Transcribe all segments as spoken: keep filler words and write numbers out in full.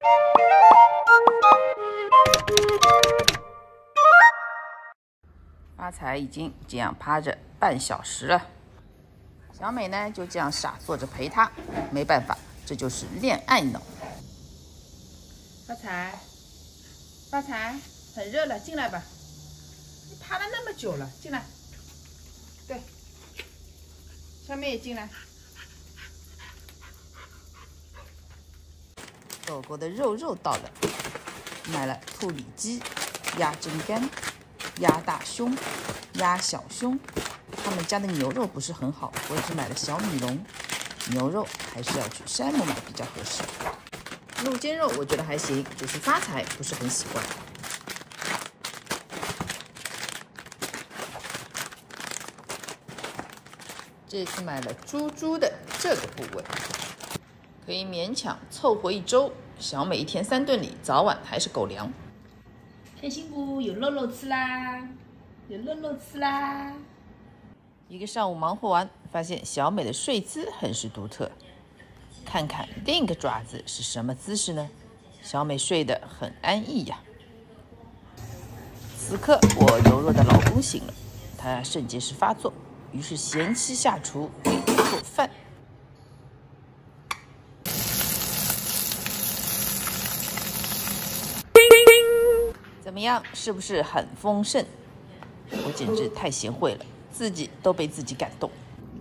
发财已经这样趴着半小时了，小美呢就这样傻坐着陪他，没办法，这就是恋爱脑。发财，发财，很热了，进来吧。你趴了那么久了，进来。对，小美也进来。狗狗的肉肉到了，买了兔里脊、鸭胗肝、鸭大胸、鸭小胸。他们家的牛肉不是很好，我只买了小米龙。牛肉还是要去山姆买比较合适。鹿肩肉我觉得还行，就是发财不是很喜欢。这次买了猪猪的这个部位，可以勉强凑合一周。小美一天三顿里，早晚还是狗粮。开心不？有肉肉吃啦，有肉肉吃啦。一个上午忙活完，发现小美的睡姿很是独特。看看另一个爪子是什么姿势呢？小美睡得很安逸呀。此刻我柔弱的老公醒了，他肾结石发作，于是贤妻下厨给我做饭。怎么样，是不是很丰盛？我简直太贤惠了，自己都被自己感动。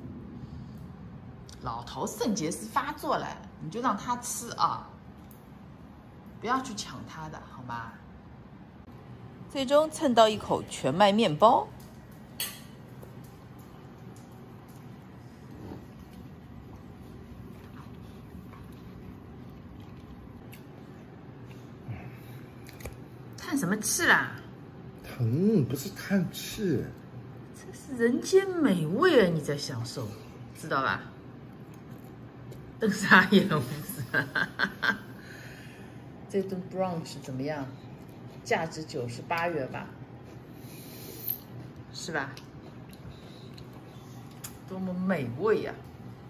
老头肾结石发作了，你就让他吃啊，不要去抢他的好吗？最终蹭到一口全麦面包。叹什么气啦？ 疼不是叹气， 这是人间美味啊！你在享受，知道吧？瞪傻眼不是？这顿 brunch 怎么样？价值九十八元吧，是吧？多么美味呀、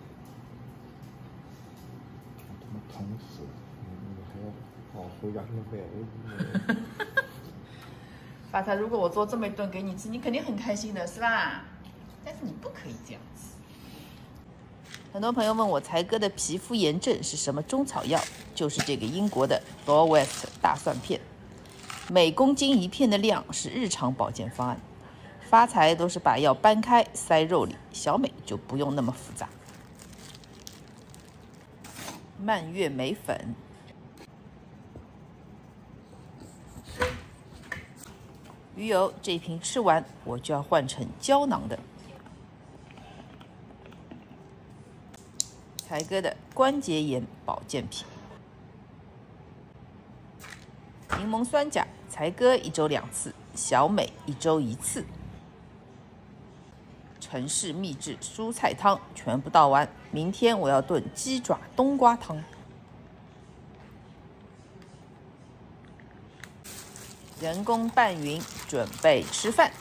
他妈疼死了！你还要好回家去买。 发财，如果我做这么一顿给你吃，你肯定很开心的，是吧？但是你不可以这样吃。很多朋友问我才哥的皮肤炎症是什么中草药，就是这个英国的 Dorwest 大蒜片，每公斤一片的量是日常保健方案。发财都是把药掰开塞肉里，小美就不用那么复杂。蔓越莓粉。鱼油这瓶吃完，我就要换成胶囊的。才哥的关节炎保健品，柠檬酸钾，才哥一周两次，小美一周一次。城市秘制蔬菜汤全部倒完，明天我要炖鸡爪冬瓜汤。人工拌匀，准备吃饭。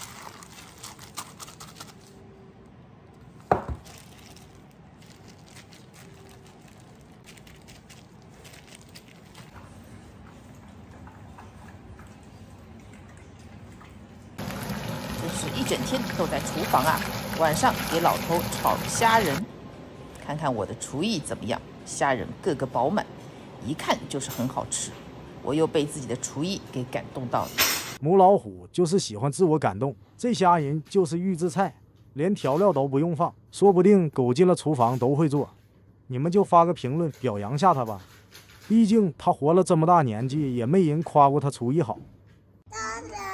真是一整天都在厨房啊！晚上给老头炒虾仁，看看我的厨艺怎么样。虾仁个个饱满，一看就是很好吃。我又被自己的厨艺给感动到了。 母老虎就是喜欢自我感动，这虾仁就是预制菜，连调料都不用放，说不定狗进了厨房都会做。你们就发个评论表扬下他吧，毕竟他活了这么大年纪，也没人夸过他厨艺好。 爸爸。